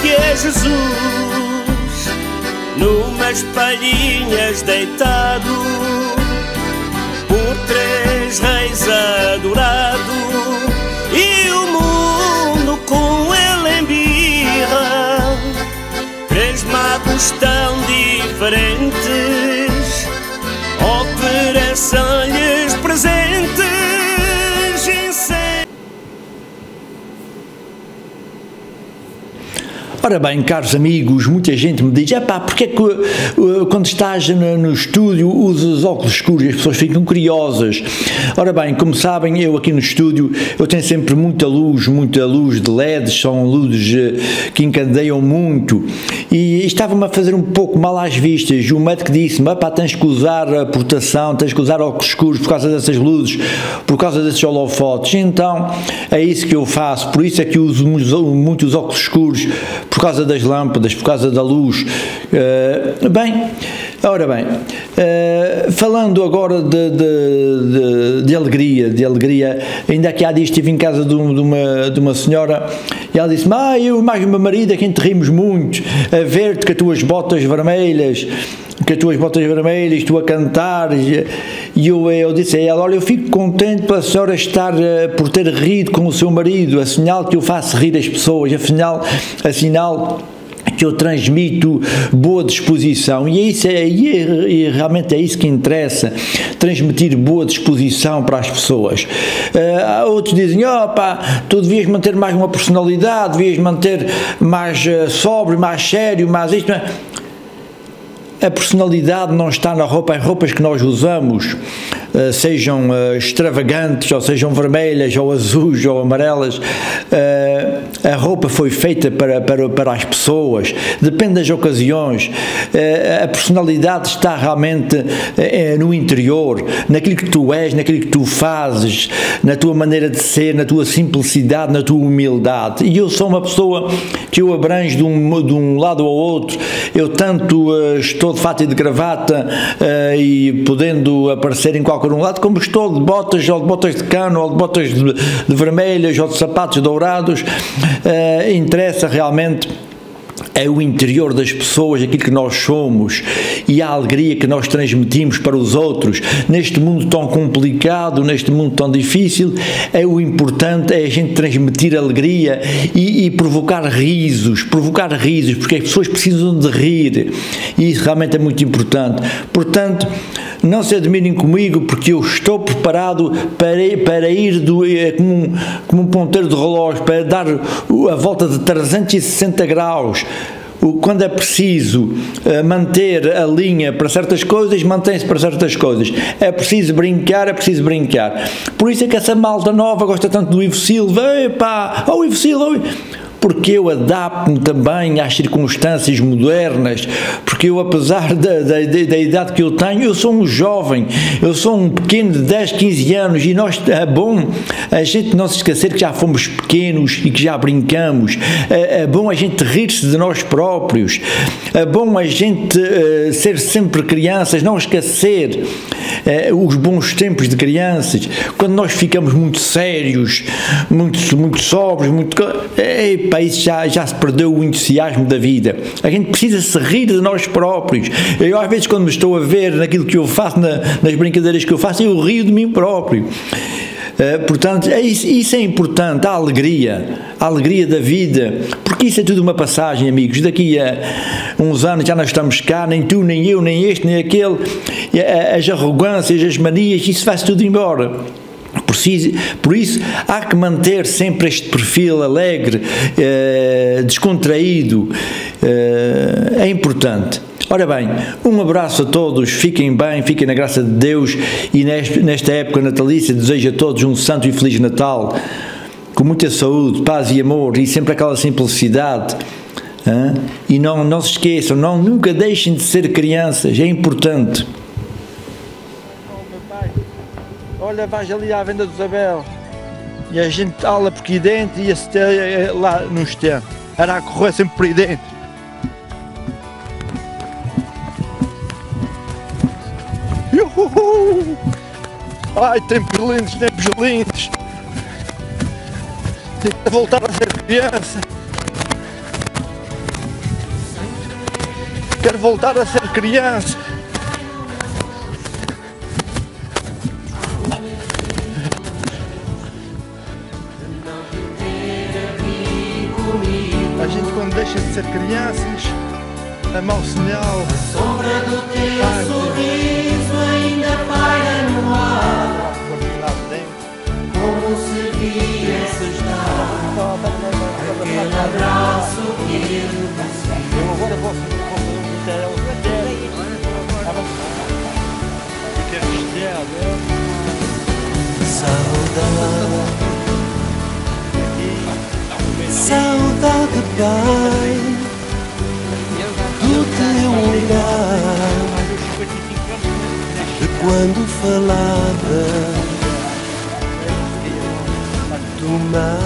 que é Jesus, numas palhinhas deitado, por 3 reis adorado, e o mundo com ele em birra. 3 magos tão diferentes oferecem-lhes presentes. Ora bem, caros amigos, muita gente me diz: epá, porque é que quando estás no estúdio usas óculos escuros? As pessoas ficam curiosas. Ora bem, como sabem, eu aqui no estúdio eu tenho sempre muita luz de LEDs, são luzes que encandeiam muito, e estava-me a fazer um pouco mal às vistas. O médico disse-me: epá, tens que usar a proteção, tens que usar óculos escuros por causa dessas luzes, por causa desses holofotes. Então é isso que eu faço, por isso é que eu uso muitos óculos escuros, por causa das lâmpadas, por causa da luz. Ora bem, falando agora de alegria, ainda aqui há dias estive em casa de uma senhora, e ela disse-me: eu mais o meu marido é que te rimos muito a ver-te com as tuas botas vermelhas, tu a cantar. E eu disse a ela: olha, eu fico contente pela senhora por ter rido com o seu marido, a sinal que eu faço rir as pessoas, a sinal que eu transmito boa disposição, e realmente é isso que interessa, transmitir boa disposição para as pessoas. Outros dizem: tu devias manter mais uma personalidade, devias manter mais sóbrio, mais sério, mais isto. A personalidade não está na roupa, as roupas que nós usamos, sejam extravagantes, ou sejam vermelhas, ou azuis, ou amarelas. A roupa foi feita para as pessoas, depende das ocasiões. A personalidade está realmente no interior, naquilo que tu és, naquilo que tu fazes, na tua maneira de ser, na tua simplicidade, na tua humildade. E eu sou uma pessoa que eu abranjo de um lado ao outro. Eu tanto estou de fato e de gravata e podendo aparecer em qualquer um lado, como estou de botas, ou de botas de cano, ou de botas de vermelhas, ou de sapatos dourados. Interessa realmente é o interior das pessoas, aquilo que nós somos, e a alegria que nós transmitimos para os outros. Neste mundo tão complicado, neste mundo tão difícil, o importante é a gente transmitir alegria e provocar risos, porque as pessoas precisam de rir, e isso realmente é muito importante. Portanto, não se admirem comigo, porque eu estou preparado para ir como um ponteiro de relógio, para dar a volta de 360 graus. Quando é preciso manter a linha para certas coisas, mantém-se para certas coisas. É preciso brincar. Por isso é que essa malta nova gosta tanto do Ivo Silva. Ivo Silva, porque eu adapto-me também às circunstâncias modernas, porque eu, apesar da idade que eu tenho, eu sou um jovem, eu sou um pequeno de 10, 15 anos, e é bom a gente não se esquecer que já fomos pequenos e que já brincamos. É bom a gente rir-se de nós próprios, é bom a gente ser sempre crianças, não esquecer os bons tempos de crianças, quando nós ficamos muito sérios, muito sóbrios, isso já se perdeu o entusiasmo da vida. A gente precisa se rir de nós próprios. Eu, às vezes, quando me estou a ver naquilo que eu faço, nas brincadeiras que eu faço, eu rio de mim próprio. Portanto, isso é importante, a alegria da vida, porque isso é tudo uma passagem, amigos. Daqui a uns anos já não estamos cá, nem tu, nem eu, nem este, nem aquele. As arrogâncias, as manias, isso vai-se tudo embora. Por isso há que manter sempre este perfil alegre, descontraído, é importante. Ora bem, um abraço a todos, fiquem bem, fiquem na graça de Deus, e nesta época natalícia desejo a todos um santo e feliz Natal, com muita saúde, paz e amor, e sempre aquela simplicidade. E não se esqueçam, nunca deixem de ser crianças, é importante. Olha, vais ali à venda do Isabel, e a gente ala por aqui dentro, e ia-se lá no estente, era a correr sempre por aí dentro. Ai, tempos lindos, tenho que voltar a ser criança. Quero voltar a ser criança. A gente quando deixa de ser crianças é mau sinal. A sombra do teu sorriso ainda paira no ar, como se viesse estar aquele abraço que eu passei. Eu agora vou fazer um hotel. Fica recheado. Saudade, Pai, do teu olhar, de quando falava do mar.